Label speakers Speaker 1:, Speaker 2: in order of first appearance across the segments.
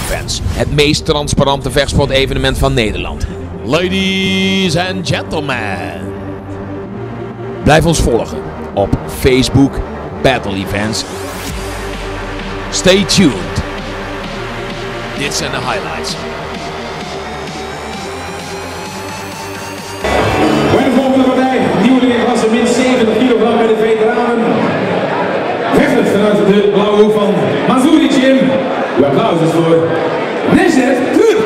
Speaker 1: Events, het meest transparante vechtsportevenement van Nederland. Ladies and gentlemen. Blijf ons volgen op Facebook Battle Events. Stay tuned. Dit zijn de highlights.
Speaker 2: Bij de volgende partij, nieuwe klasse min 70 kilogram bij de veteranen. Vechtend vanuit de blauwe hoek van Mazuri Gym. Uw applaus is voor Necdet Türk.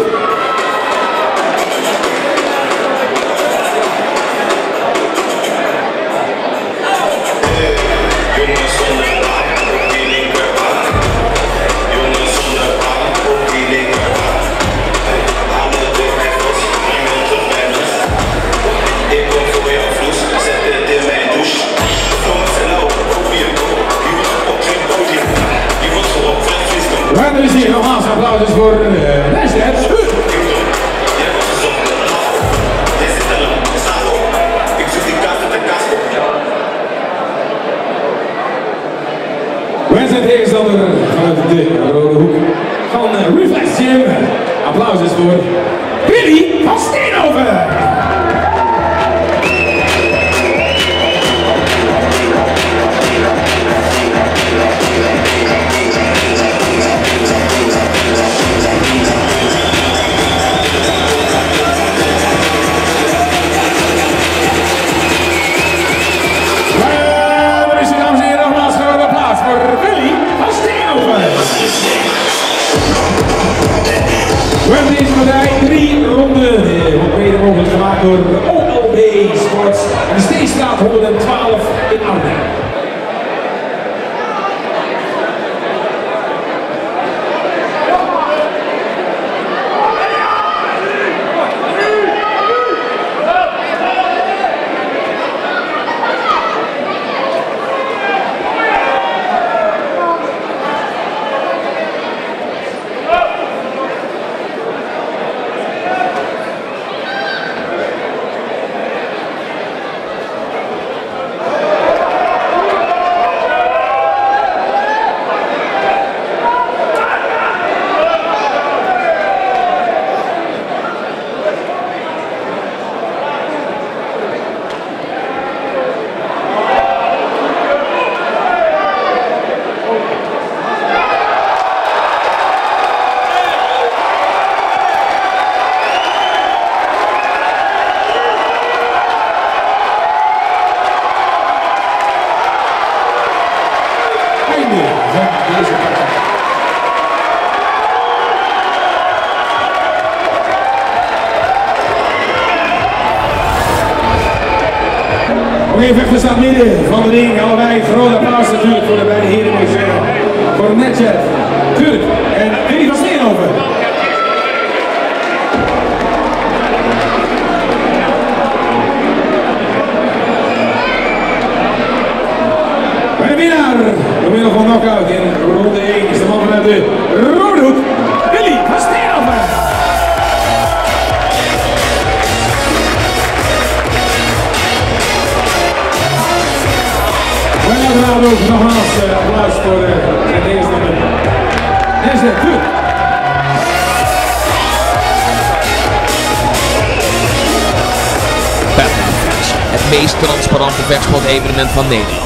Speaker 2: Er is hier nogmaals applaus voor Necdet Türk. Wij zijn tegenstander vanuit de rode hoek van Reflex Gym. Applaus is voor Billy van Steenhoven. We hebben deze partij 3 ronden mede mogelijk gemaakt door OLB Sports en de Steestraat 112 in Arnhem. Oké, vechters staat midden van de ring. Allebei groot applaus natuurlijk voor de beide heren. Voor Necdet Türk en Billy van Steenhoven. Bij de winnaar, door middel van knockout in ronde 1, is de man vanuit de rode hoek, Billy van Steenhoven. Uiteraard ook nogmaals applaus voor zijn tegenstander Necdet Türk.
Speaker 1: Battle Events, het meest transparante vechtsportevenement van Nederland.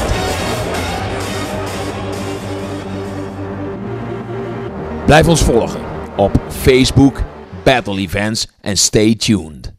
Speaker 1: Blijf ons volgen op Facebook Battle Events en stay tuned.